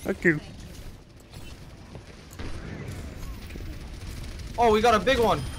Fuck you. Oh, we got a big one.